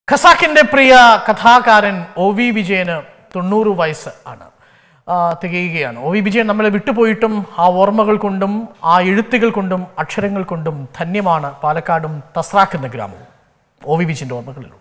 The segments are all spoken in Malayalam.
ഖസാക്കിന്റെ പ്രിയ കഥാകാരൻ ഒ.വി. വിജയന് 90 വയസ്സ് ആണ് തികയുകയാണ്. ഒ.വി. വിജയൻ നമ്മളെ വിട്ടുപോയിട്ടും ആ ഓർമ്മകൾ കൊണ്ടും ആ എഴുത്തുകൾ കൊണ്ടും അക്ഷരങ്ങൾ കൊണ്ടും ധന്യമാണ് പാലക്കാടും തസ്രാക്ക് എന്ന ഗ്രാമവും. ഒ.വി. വിജയന്റെ ഓർമ്മകളിലൂടെ.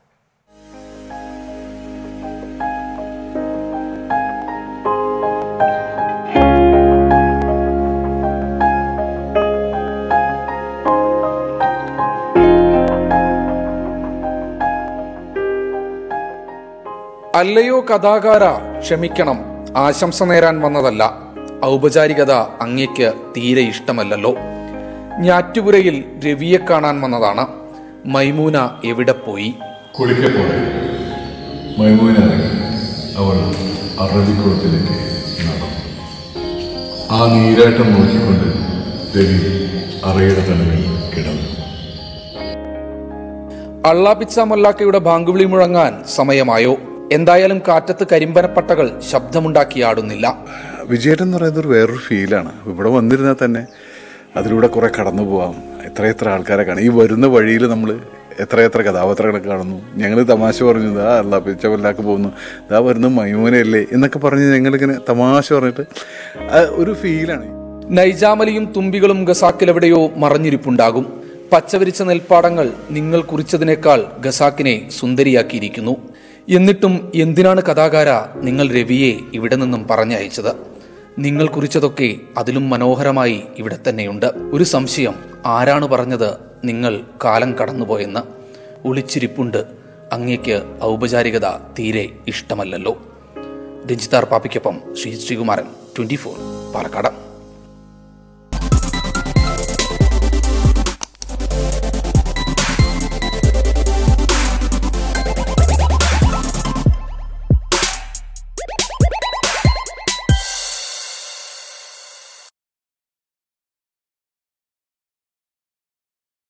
അല്ലയോ കഥാകാര, ക്ഷമിക്കണം, ആശംസ നേരാൻ വന്നതല്ല. ഔപചാരികത അങ്ങേക്ക് തീരെ ഇഷ്ടമല്ലല്ലോ. ഞാറ്റുപുരയിൽ രവിയെ കാണാൻ വന്നതാണ്. മൈമൂന എവിടെ പോയി? മൈമൂന അവൾ അറബിക്കുളത്തിലേക്ക് നടന്നു. ആ നീരാട്ടം നോക്കിക്കൊണ്ട് രവി അറയുടെ തലവിൽ കിടന്നു. അള്ളാപിച്ച മൊല്ലാക്കയുടെ ബാങ്കുവിളി മുഴങ്ങാൻ സമയമായോ? എന്തായാലും കാറ്റത്ത് കരിമ്പനപ്പട്ടകൾ ശബ്ദമുണ്ടാക്കിയാടുന്നില്ല. വിജയേട്ടൻ എന്ന് പറയുന്നത് വേറൊരു ഫീലാണ്. ഇവിടെ വന്നിരുന്നാൽ തന്നെ അതിലൂടെ കുറെ കടന്നു പോവാം. എത്രയെത്ര ആൾക്കാരെ കാണും. ഈ വരുന്ന വഴിയിൽ നമ്മൾ എത്രയെത്ര കഥാപാത്രങ്ങളെ കാണുന്നു. ഞങ്ങൾ തമാശ പറഞ്ഞു, ദാ അള്ളാപിച്ച മൊല്ലാക്ക പോകുന്നു, ദാ വരുന്ന മൈമൂനയല്ലേ എന്നൊക്കെ പറഞ്ഞ് ഞങ്ങളിങ്ങനെ തമാശ പറഞ്ഞിട്ട് ഒരു ഫീലാണ്. നൈജാമലിയും തുമ്പികളും ഖസാക്കിലെവിടെയോ മറഞ്ഞിരിപ്പുണ്ടാകും. പച്ചവിരിച്ച നെൽപ്പാടങ്ങൾ നിങ്ങൾ കുറിച്ചതിനേക്കാൾ ഖസാക്കിനെ സുന്ദരിയാക്കിയിരിക്കുന്നു. എന്നിട്ടും എന്തിനാണ് കഥാകാര നിങ്ങൾ രവിയെ ഇവിടെ നിന്നും പറഞ്ഞയച്ചത്? നിങ്ങൾ കുറിച്ചതൊക്കെ അതിലും മനോഹരമായി ഇവിടെ തന്നെയുണ്ട്. ഒരു സംശയം, ആരാണ് പറഞ്ഞത് നിങ്ങൾ കാലം കടന്നുപോയെന്ന്? ഒളിച്ചിരിപ്പുണ്ട്. അങ്ങേക്ക് ഔപചാരികത തീരെ ഇഷ്ടമല്ലല്ലോ. രഞ്ജിത്താർ പാപ്പിക്കൊപ്പം ശ്രീകുമാരൻ, 24 പാലക്കാട്.